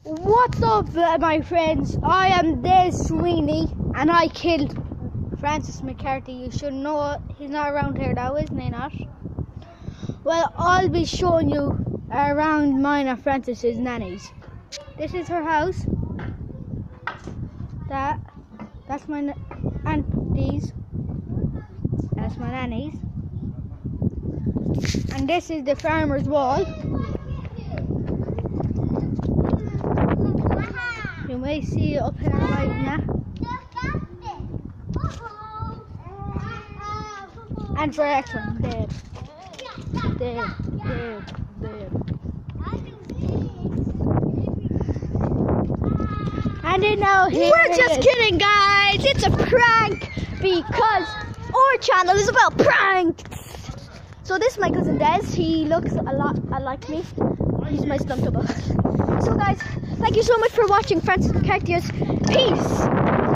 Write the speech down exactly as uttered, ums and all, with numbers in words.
What's up, uh, my friends? I am Des Sweeney, and I killed Francis McCarthy. You should know he's not around here now, isn't he not? Well, I'll be showing you around mine and Francis's nannies. This is her house. That, that's my na aunties. That's my nannies. And this is the farmer's wall. You may see it up here right now. And for next one, there, there, there, there. And then now here We're just is. kidding, guys. It's a prank because our channel is about pranks. So this is my cousin Des. He looks a lot like me. He's my stunt double. So guys, thank you so much for watching Francis McCarthy's. Peace.